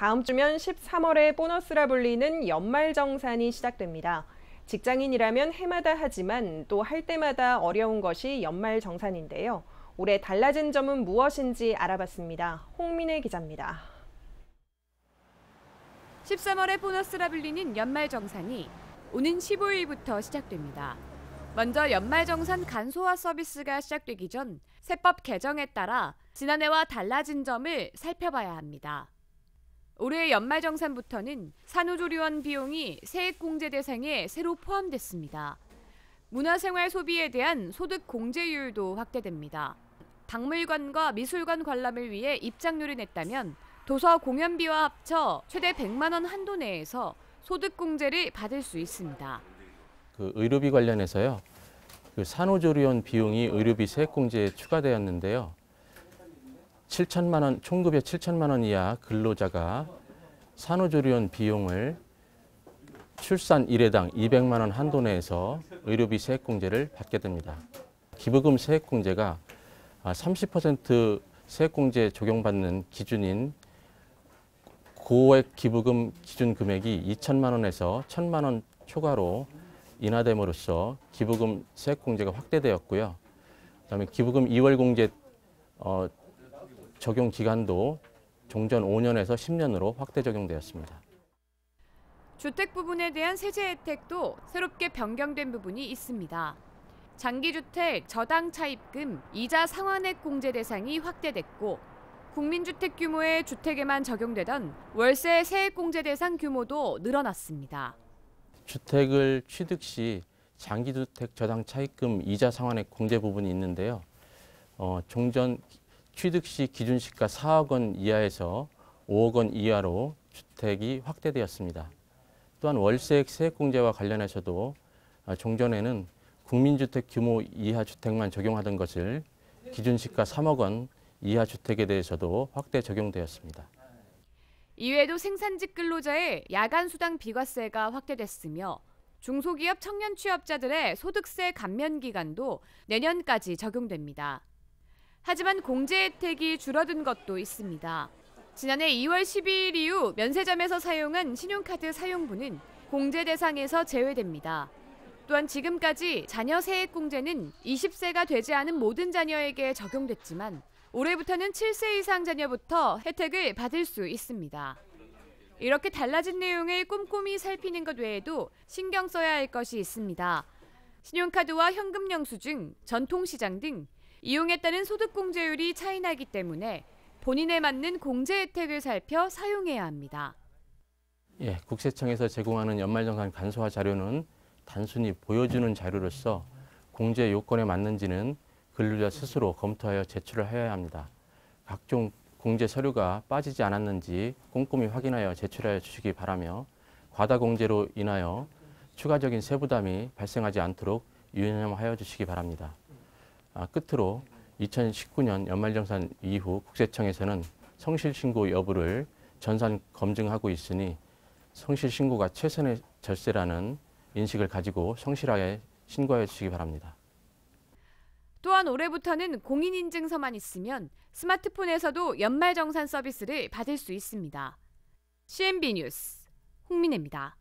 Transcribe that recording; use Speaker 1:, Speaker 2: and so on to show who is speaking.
Speaker 1: 다음 주면 13월에 보너스라 불리는 연말정산이 시작됩니다. 직장인이라면 해마다 하지만 또 할 때마다 어려운 것이 연말정산인데요. 올해 달라진 점은 무엇인지 알아봤습니다. 홍민혜 기자입니다.
Speaker 2: 13월에 보너스라 불리는 연말정산이 오는 15일부터 시작됩니다. 먼저 연말정산 간소화 서비스가 시작되기 전 세법 개정에 따라 지난해와 달라진 점을 살펴봐야 합니다. 올해 연말정산부터는 산후조리원 비용이 세액공제 대상에 새로 포함됐습니다. 문화생활 소비에 대한 소득 공제율도 확대됩니다. 박물관과 미술관 관람을 위해 입장료를 냈다면 도서 공연비와 합쳐 최대 100만 원 한도 내에서 소득 공제를 받을 수 있습니다.
Speaker 3: 의료비 관련해서요. 산후조리원 비용이 의료비 세액공제에 추가되었는데요. 7천만 원, 총급여 7천만 원 이하 근로자가 산후조리원 비용을 출산 1회당 200만 원 한도 내에서 의료비 세액공제를 받게 됩니다. 기부금 세액공제가 30% 세액공제 적용받는 기준인 고액 기부금 기준 금액이 2천만 원에서 1천만 원 초과로 인하됨으로써 기부금 세액공제가 확대되었고요. 그다음에 기부금 2월 공제 적용 기간도 종전 5년에서 10년으로 확대 적용되었습니다.
Speaker 2: 주택 부분에 대한 세제 혜택도 새롭게 변경된 부분이 있습니다. 장기주택 저당 차입금 이자 상환액 공제 대상이 확대됐고 국민주택 규모의 주택에만 적용되던 월세 세액 공제 대상 규모도 늘어났습니다.
Speaker 3: 주택을 취득 시 장기주택 저당 차입금 이자 상환액 공제 부분이 있는데요. 종전 취득 시 기준시가 4억 원 이하에서 5억 원 이하로 주택이 확대되었습니다. 또한 월세액 세액공제와 관련해서도 종전에는 국민주택 규모 이하 주택만 적용하던 것을 기준시가 3억 원 이하 주택에 대해서도 확대 적용되었습니다.
Speaker 2: 이외에도 생산직 근로자의 야간 수당 비과세가 확대됐으며 중소기업 청년 취업자들의 소득세 감면 기간도 내년까지 적용됩니다. 하지만 공제 혜택이 줄어든 것도 있습니다. 지난해 2월 12일 이후 면세점에서 사용한 신용카드 사용분은 공제 대상에서 제외됩니다. 또한 지금까지 자녀 세액 공제는 20세가 되지 않은 모든 자녀에게 적용됐지만 올해부터는 7세 이상 자녀부터 혜택을 받을 수 있습니다. 이렇게 달라진 내용을 꼼꼼히 살피는 것 외에도 신경 써야 할 것이 있습니다. 신용카드와 현금 영수증, 전통시장 등 이용에 따른 소득공제율이 차이나기 때문에 본인에 맞는 공제 혜택을 살펴 사용해야 합니다.
Speaker 3: 국세청에서 제공하는 연말정산 간소화 자료는 단순히 보여주는 자료로서 공제 요건에 맞는지는 근로자 스스로 검토하여 제출을 해야 합니다. 각종 공제 서류가 빠지지 않았는지 꼼꼼히 확인하여 제출하여 주시기 바라며 과다 공제로 인하여 추가적인 세부담이 발생하지 않도록 유념하여 주시기 바랍니다. 끝으로 2019년 연말정산 이후 국세청에서는 성실신고 여부를 전산 검증하고 있으니 성실신고가 최선의 절세라는 인식을 가지고 성실하게 신고해 주시기 바랍니다.
Speaker 2: 또한 올해부터는 공인인증서만 있으면 스마트폰에서도 연말정산 서비스를 받을 수 있습니다. CNB 뉴스 홍민혜입니다.